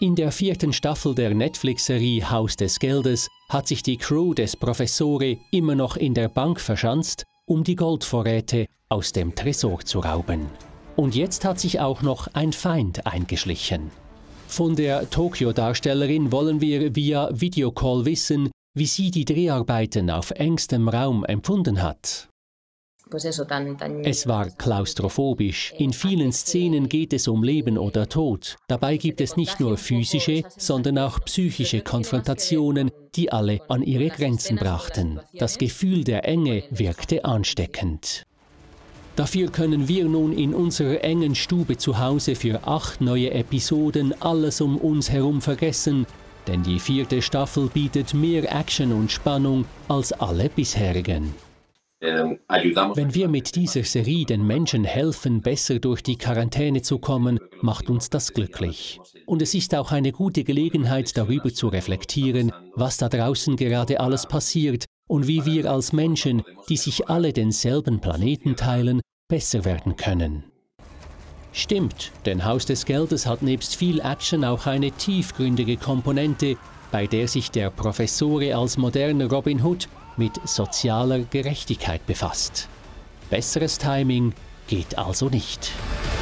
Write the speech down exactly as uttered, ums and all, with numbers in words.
In der vierten Staffel der Netflix-Serie Haus des Geldes hat sich die Crew des Professore immer noch in der Bank verschanzt, um die Goldvorräte aus dem Tresor zu rauben. Und jetzt hat sich auch noch ein Feind eingeschlichen. Von der Tokio-Darstellerin wollen wir via Videocall wissen, wie sie die Dreharbeiten auf engstem Raum empfunden hat. Es war klaustrophobisch. In vielen Szenen geht es um Leben oder Tod. Dabei gibt es nicht nur physische, sondern auch psychische Konfrontationen, die alle an ihre Grenzen brachten. Das Gefühl der Enge wirkte ansteckend. Dafür können wir nun in unserer engen Stube zu Hause für acht neue Episoden alles um uns herum vergessen, denn die vierte Staffel bietet mehr Action und Spannung als alle bisherigen. Wenn wir mit dieser Serie den Menschen helfen, besser durch die Quarantäne zu kommen, macht uns das glücklich. Und es ist auch eine gute Gelegenheit, darüber zu reflektieren, was da draußen gerade alles passiert und wie wir als Menschen, die sich alle denselben Planeten teilen, besser werden können. Stimmt, denn Haus des Geldes hat nebst viel Action auch eine tiefgründige Komponente, bei der sich der Professore als moderner Robin Hood mit sozialer Gerechtigkeit befasst. Besseres Timing geht also nicht.